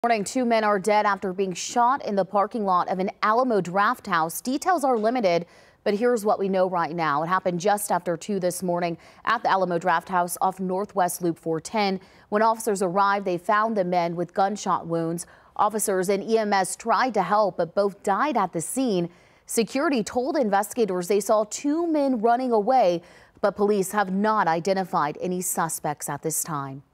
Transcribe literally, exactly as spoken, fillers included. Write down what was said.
Morning, two men are dead after being shot in the parking lot of an Alamo Drafthouse. Details are limited, but here's what we know right now. It happened just after two this morning at the Alamo Drafthouse off Northwest Loop four ten. When officers arrived, they found the men with gunshot wounds. Officers and E M S tried to help, but both died at the scene. Security told investigators they saw two men running away, but police have not identified any suspects at this time.